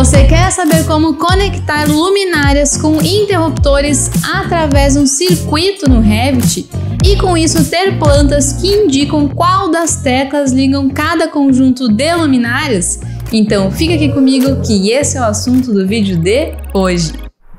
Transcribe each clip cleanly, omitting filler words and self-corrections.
Você quer saber como conectar luminárias com interruptores através de um circuito no Revit e com isso ter plantas que indicam qual das teclas ligam cada conjunto de luminárias? Então fica aqui comigo que esse é o assunto do vídeo de hoje.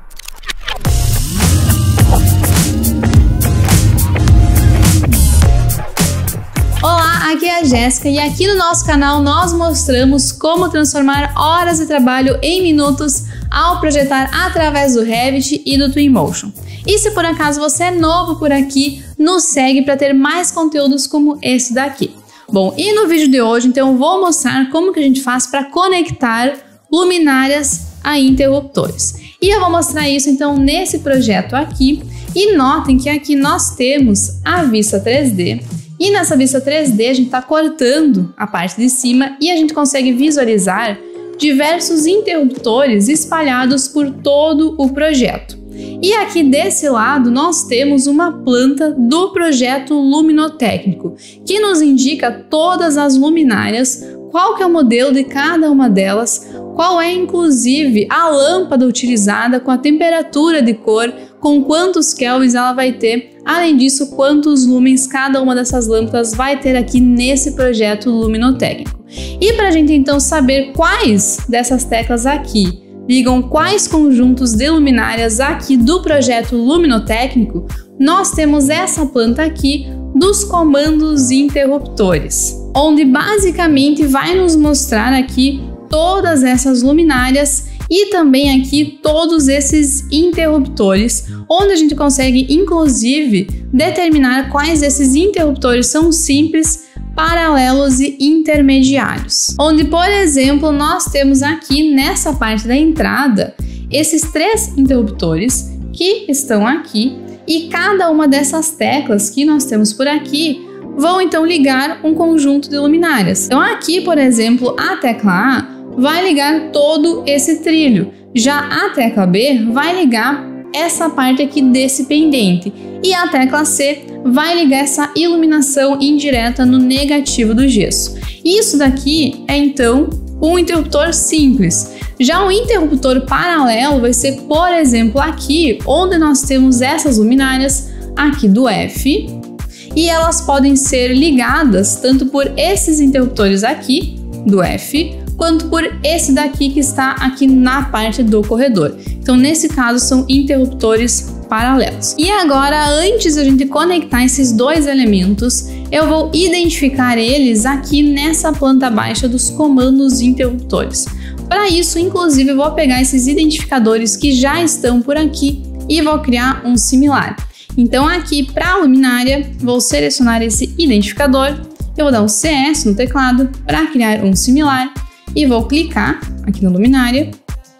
Olá, aqui é a Jéssica e aqui no nosso canal nós mostramos como transformar horas de trabalho em minutos ao projetar através do Revit e do Twinmotion. E se por acaso você é novo por aqui, nos segue para ter mais conteúdos como esse daqui. Bom, e no vídeo de hoje, então, eu vou mostrar como que a gente faz para conectar luminárias a interruptores. E eu vou mostrar isso, então, nesse projeto aqui. E notem que aqui nós temos a vista 3D. E nessa vista 3D, a gente está cortando a parte de cima e a gente consegue visualizar diversos interruptores espalhados por todo o projeto. E aqui desse lado nós temos uma planta do projeto luminotécnico, que nos indica todas as luminárias, qual que é o modelo de cada uma delas, qual é inclusive a lâmpada utilizada, com a temperatura de cor, com quantos kelvins ela vai ter, além disso quantos lumens cada uma dessas lâmpadas vai ter aqui nesse projeto luminotécnico. E para a gente então saber quais dessas teclas aqui ligam quais conjuntos de luminárias aqui do projeto luminotécnico, nós temos essa planta aqui dos comandos interruptores, onde basicamente vai nos mostrar aqui todas essas luminárias e também aqui todos esses interruptores, onde a gente consegue inclusive determinar quais desses interruptores são simples, paralelos e intermediários. Onde, por exemplo, nós temos aqui nessa parte da entrada esses três interruptores que estão aqui e cada uma dessas teclas que nós temos por aqui vão então ligar um conjunto de luminárias. Então aqui, por exemplo, a tecla A vai ligar todo esse trilho, já a tecla B vai ligar essa parte aqui desse pendente e a tecla C vai ligar essa iluminação indireta no negativo do gesso. Isso daqui é então um interruptor simples. Já um interruptor paralelo vai ser, por exemplo, aqui onde nós temos essas luminárias aqui do F e elas podem ser ligadas tanto por esses interruptores aqui do F quanto por esse daqui que está aqui na parte do corredor. Então, nesse caso, são interruptores paralelos. E agora, antes de a gente conectar esses dois elementos, eu vou identificar eles aqui nessa planta baixa dos comandos interruptores. Para isso, inclusive, eu vou pegar esses identificadores que já estão por aqui e vou criar um similar. Então, aqui para a luminária, vou selecionar esse identificador, eu vou dar um CS no teclado para criar um similar e vou clicar aqui na luminária.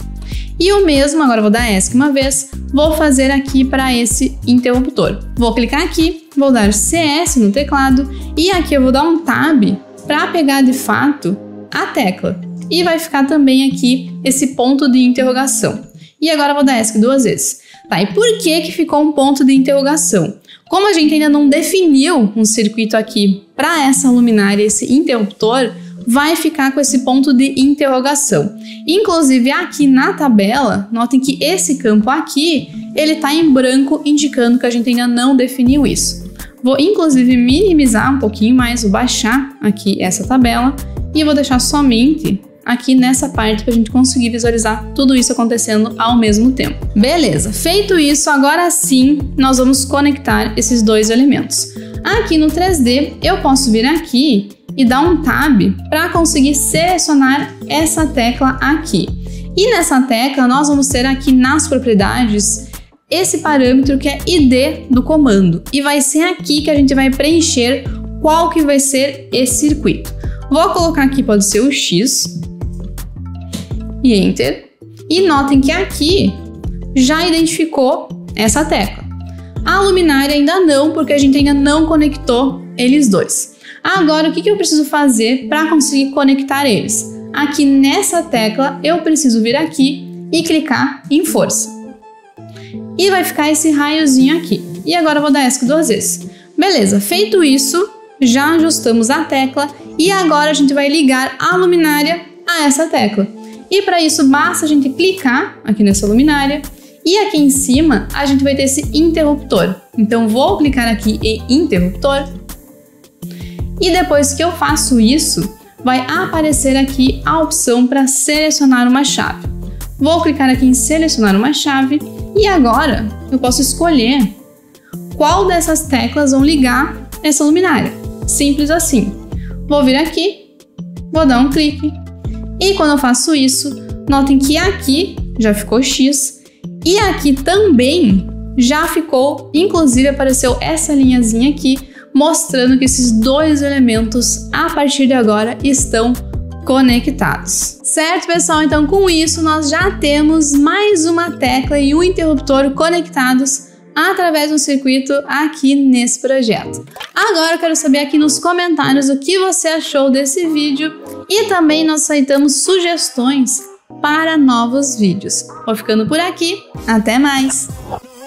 E o mesmo, agora vou dar ESC uma vez, vou fazer aqui para esse interruptor. Vou clicar aqui, vou dar CS no teclado e aqui eu vou dar um Tab para pegar de fato a tecla. E vai ficar também aqui esse ponto de interrogação. E agora eu vou dar ESC duas vezes. Tá, e por que que ficou um ponto de interrogação? Como a gente ainda não definiu um circuito aqui para essa luminária, esse interruptor, vai ficar com esse ponto de interrogação. Inclusive aqui na tabela, notem que esse campo aqui, ele está em branco, indicando que a gente ainda não definiu isso. Vou inclusive minimizar um pouquinho mais, vou baixar aqui essa tabela e vou deixar somente aqui nessa parte para a gente conseguir visualizar tudo isso acontecendo ao mesmo tempo. Beleza, feito isso, agora sim nós vamos conectar esses dois elementos. Aqui no 3D eu posso vir aqui e dar um Tab para conseguir selecionar essa tecla aqui. E nessa tecla nós vamos ter aqui nas propriedades esse parâmetro que é ID do comando. E vai ser aqui que a gente vai preencher qual que vai ser esse circuito. Vou colocar aqui, pode ser o X e Enter. E notem que aqui já identificou essa tecla. A luminária ainda não, porque a gente ainda não conectou eles dois. Agora, o que eu preciso fazer para conseguir conectar eles? Aqui nessa tecla, eu preciso vir aqui e clicar em força. E vai ficar esse raiozinho aqui. E agora eu vou dar ESC duas vezes. Beleza, feito isso, já ajustamos a tecla e agora a gente vai ligar a luminária a essa tecla. E para isso basta a gente clicar aqui nessa luminária e aqui em cima a gente vai ter esse interruptor. Então vou clicar aqui em interruptor e depois que eu faço isso, vai aparecer aqui a opção para selecionar uma chave. Vou clicar aqui em selecionar uma chave e agora eu posso escolher qual dessas teclas vão ligar essa luminária. Simples assim. Vou vir aqui, vou dar um clique e quando eu faço isso, notem que aqui já ficou X e aqui também já ficou, inclusive apareceu essa linhazinha aqui mostrando que esses dois elementos a partir de agora estão conectados. Certo, pessoal? Então com isso nós já temos mais uma tecla e um interruptor conectados através do circuito aqui nesse projeto. Agora eu quero saber aqui nos comentários o que você achou desse vídeo e também nós aceitamos sugestões para novos vídeos. Vou ficando por aqui, até mais!